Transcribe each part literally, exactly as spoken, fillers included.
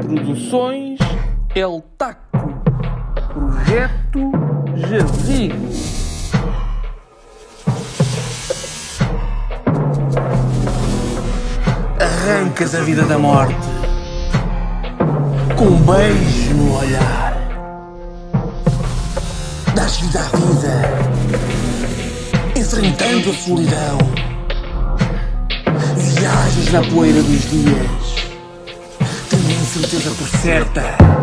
Produções El Taco. Projeto Jazigo. Arrancas a vida da morte com um beijo no olhar. Dás vida à vida, enfrentando a solidão. Viajas na poeira dos dias, tendo incerteza por certa.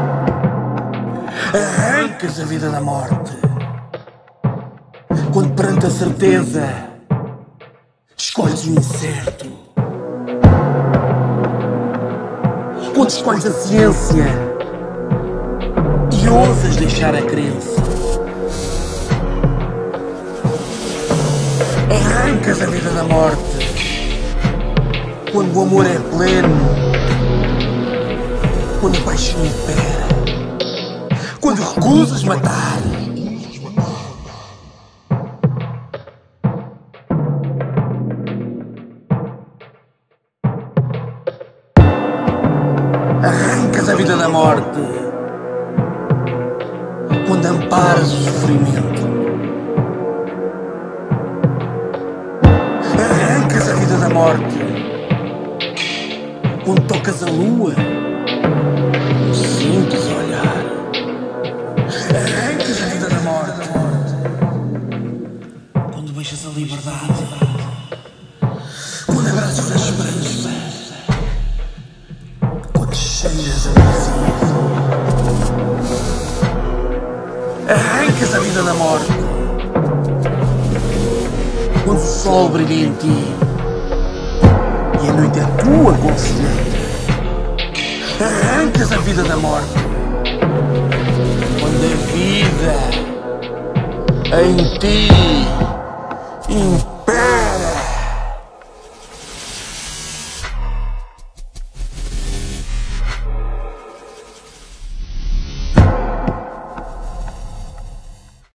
Arrancas a vida da morte, quando perante a certeza escolhes o incerto. Quando escolhes a ciência e ousas deixar a crença. Arrancas a vida da morte quando o amor é pleno, quando a paixão impera, quando recusas matar. Arrancas a vida da morte quando amparas o sofrimento. Arrancas a vida da morte quando tocas a lua, um simples olhar. Arrancas a vida da morte quando beijas a liberdade, quando abraças a esperança, quando cheiras a poesia. Arrancas a vida da morte quando o sol brilha em ti e a noite é tua conselheira. Arrancas a vida da morte quando a vida em ti